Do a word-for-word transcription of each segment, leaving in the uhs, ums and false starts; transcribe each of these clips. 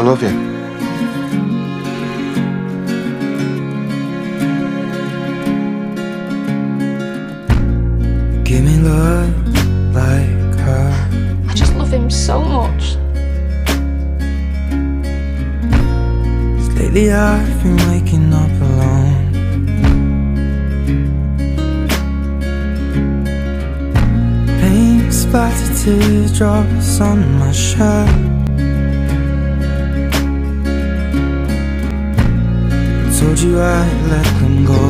love you. Give me love like her. I just love him so much. Lately I've been waking up alone. Paint splattered teardrops on my shirt. I told you I'd let them go.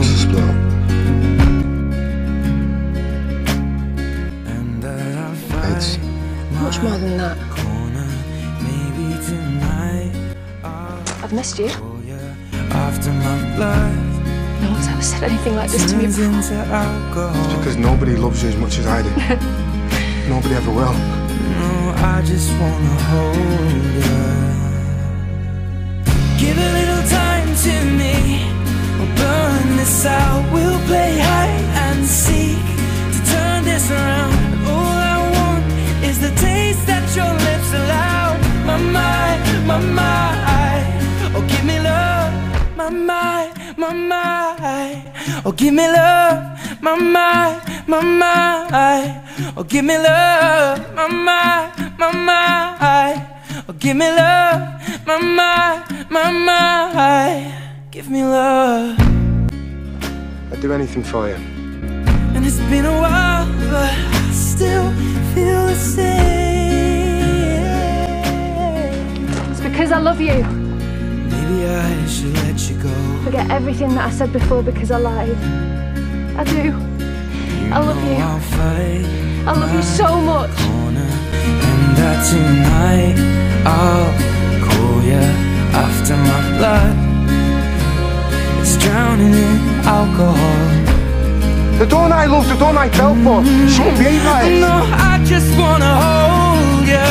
And that I'll fight It's much more than that. corner. Maybe tonight I've missed you. after my blood No one's ever said anything like this to me turns before. into alcohol. because nobody loves you as much as I do. Nobody ever will. No, I just wanna hold you. Give a little time to me. We'll burn this out. We'll play hide and seek to turn this around. All I want is the taste that your lips allow. My mind, my mind. Oh, give me love. My mind, my mind. Oh, give me love. My mind, my mind. Oh, give me love. My mind, my mind. Oh, give me love. My mind, my mind. Give me love. I'd do anything for you. And it's been a while, but I still feel the same. It's because I love you. Maybe I should let you go. Forget everything that I said before because I lied. I do. I love you. I'll fight I love you so much. corner. And that tonight I'll call you after my blood. It's drowning in alcohol. The dawn I loved, the dawn I fell for. Shouldn't be like this. No, I just wanna hold you.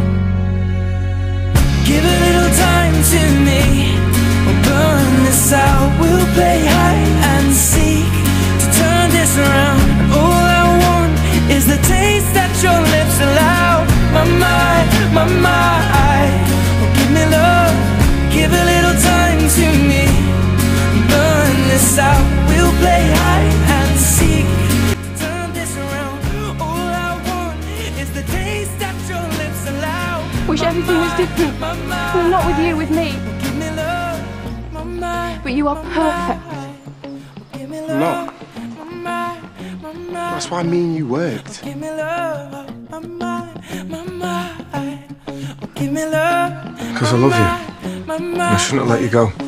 Give a little time to me. We'll burn this out. We'll play hide and seek to turn this around. All I want is the taste that your lips allow. My mind, my mind. Oh, give me love. Give a little time to me. Burn this out. We'll play hide and seek to turn this around. All I want is the taste that your lips allow. Wish everything was different. Well, not with you, with me. Give me love. My mind, But you are perfect. give me I'm love. not. My mind, my mind. That's why me and you worked. Give me love. My mind, my mind. Give me love. Because I love you. My I mind. shouldn't have let you go.